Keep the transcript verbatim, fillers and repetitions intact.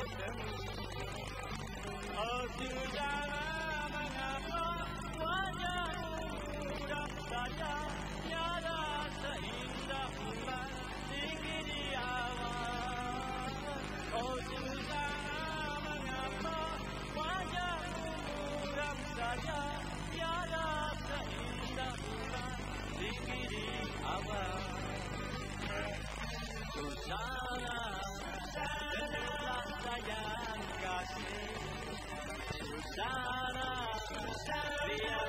demi. Oh Susana, mengapa wajahmu muram saja, tiada seindah bulan tinggi di awan. Oh Susana, mengapa wajahmu muram saja, tiada seindah bulan tinggi di awan. Susana, dengarlah sayang kasih. Susana, biar